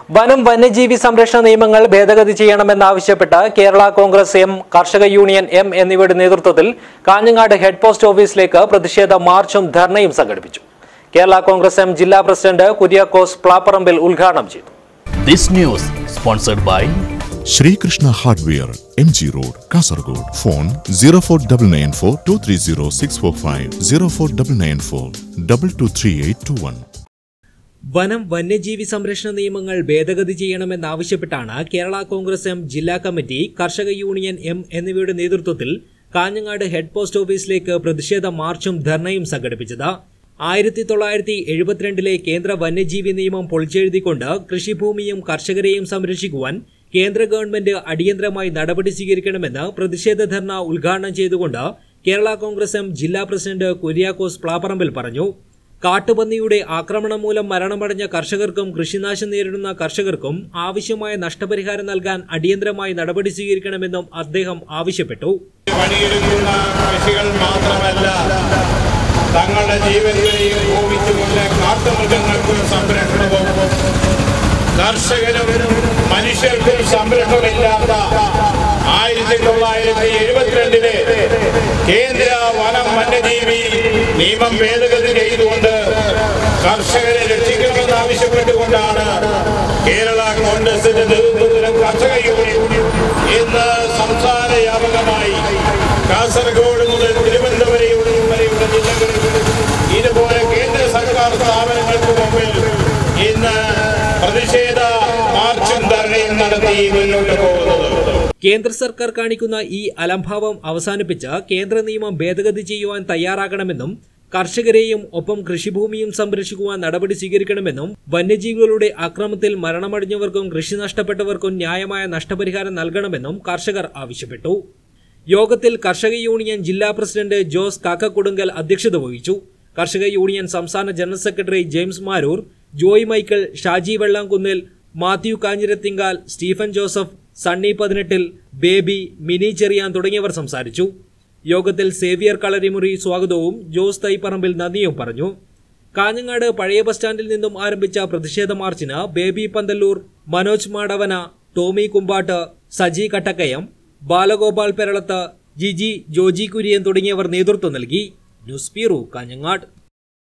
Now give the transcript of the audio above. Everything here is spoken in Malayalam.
വനം വന്യജീവി സംരക്ഷണ നിയമങ്ങൾ ഭേദഗതി ചെയ്യണമെന്നാവശ്യപ്പെട്ട് കേരള കോൺഗ്രസ് എം, കർഷക യൂണിയൻ എം എന്നിവയുടെ നേതൃത്വത്തിൽ കാഞ്ഞങ്ങാട് ഹെഡ് പോസ്റ്റ് ഓഫീസിലേക്ക് പ്രതിഷേധ മാർച്ചും ധർണയും സംഘടിപ്പിച്ചു. കേരള കോൺഗ്രസ് എം ജില്ലാ പ്രസിഡന്റ് കുര്യാക്കോസ് പ്ലാപ്പറമ്പിൽ ഉദ്ഘാടനം ചെയ്തു. This news sponsored by Shri Krishna Hardware, MG Road, Kasaragod. Phone 04994 230 645 04994 223821. വനം വന്യജീവി സംരക്ഷണ നിയമങ്ങൾ ഭേദഗതി ചെയ്യണമെന്നാവശ്യപ്പെട്ടാണ് കേരള കോൺഗ്രസ് എം ജില്ലാ കമ്മിറ്റി, കർഷക യൂണിയൻ എം എന്നിവയുടെ നേതൃത്വത്തിൽ കാഞ്ഞങ്ങാട് ഹെഡ് പോസ്റ്റ് ഓഫീസിലേക്ക് പ്രതിഷേധ മാർച്ചും ധർണയും സംഘടിപ്പിച്ചത്. 1972 കേന്ദ്ര വന്യജീവി നിയമം പൊളിച്ചെഴുതിക്കൊണ്ട് കൃഷിഭൂമിയും കർഷകരെയും സംരക്ഷിക്കുവാൻ കേന്ദ്ര ഗവൺമെന്റ് അടിയന്തരമായി നടപടി സ്വീകരിക്കണമെന്ന് പ്രതിഷേധ ധർണ ഉദ്ഘാടനം ചെയ്തുകൊണ്ട് കേരള കോൺഗ്രസ് എം ജില്ലാ പ്രസിഡന്റ് കുര്യാക്കോസ് പ്ലാപ്പറമ്പിൽ പറഞ്ഞു. കാട്ടുപന്നിയുടെ ആക്രമണം മൂലം മരണമടഞ്ഞ കർഷകർക്കും കൃഷിനാശം നേരിടുന്ന കർഷകർക്കും ആവശ്യമായ നഷ്ടപരിഹാരം നൽകാൻ അടിയന്തരമായി നടപടി സ്വീകരിക്കണമെന്നും അദ്ദേഹം ആവശ്യപ്പെട്ടു. തങ്ങളുടെ ജീവനെയും ഭൂമിച്ചുകൊണ്ട് കാട്ടുമൃഗങ്ങൾക്കും സംരക്ഷണവും കർഷകരും മനുഷ്യർക്കും സംരക്ഷണമില്ലാത്ത 1972 കേന്ദ്ര വനം വന്യജീവി നിയമം ഭേദഗതി ചെയ്തുകൊണ്ട് കർഷകരെ രക്ഷിക്കണമെന്നാവശ്യപ്പെട്ടുകൊണ്ടാണ് കേരള കോൺഗ്രസിന്റെ നേതൃത്വത്തിലും കർഷക യൂണിയൻ ഇന്ന് സംസ്ഥാന വ്യാപകമായി കാസർഗോഡ് മുതൽ തിരുവനന്തപുരം വരെയുള്ള ജില്ലകളിൽ ഇതുപോലെ കേന്ദ്ര സർക്കാർ സ്ഥാപനങ്ങൾക്ക് മുമ്പിൽ ഇന്ന് പ്രതിഷേധ മാർച്ചും ധർണയും നടത്തി മുന്നോട്ട് പോകുന്നത്. കേന്ദ്ര സർക്കാർ കാണിക്കുന്ന ഈ അലംഭാവം അവസാനിപ്പിച്ച് കേന്ദ്ര നിയമം ഭേദഗതി ചെയ്യുവാൻ തയ്യാറാകണമെന്നും കർഷകരെയും ഒപ്പം കൃഷിഭൂമിയും സംരക്ഷിക്കുവാൻ നടപടി സ്വീകരിക്കണമെന്നും വന്യജീവികളുടെ ആക്രമണത്തിൽ മരണമടഞ്ഞവർക്കും കൃഷി നഷ്ടപ്പെട്ടവർക്കും ന്യായമായ നഷ്ടപരിഹാരം നൽകണമെന്നും കർഷകർ ആവശ്യപ്പെട്ടു. യോഗത്തിൽ കർഷക യൂണിയൻ ജില്ലാ പ്രസിഡന്റ് ജോസ് കാക്കക്കുടുങ്കൽ അധ്യക്ഷത വഹിച്ചു. കർഷക യൂണിയൻ സംസ്ഥാന general secretary James Maroor, Joy Michael, Shaji Vellamkunnil, Mathew Kanjirathinkal, Stephen Joseph, Sunny 18, Baby, Mini Cherian തുടങ്ങിയവർ സംസാരിച്ചു. യോഗത്തിൽ സേവിയർ കളരിമുറി സ്വാഗതവും ജോസ് തൈപ്പറമ്പിൽ നന്ദിയും പറഞ്ഞു. കാഞ്ഞങ്ങാട് പഴയ ബസ് സ്റ്റാൻഡിൽ നിന്നും ആരംഭിച്ച പ്രതിഷേധ മാർച്ചിന് ബേബി പന്തല്ലൂർ, മനോജ് മാടവന, ടോമി കുമ്പാട്ട്, സജി കട്ടക്കയം, ബാലഗോപാൽ പെരളത്ത്, ജിജി, ജോജി കുര്യൻ തുടങ്ങിയവർ നേതൃത്വം നൽകി. News bureau, Kanhangad.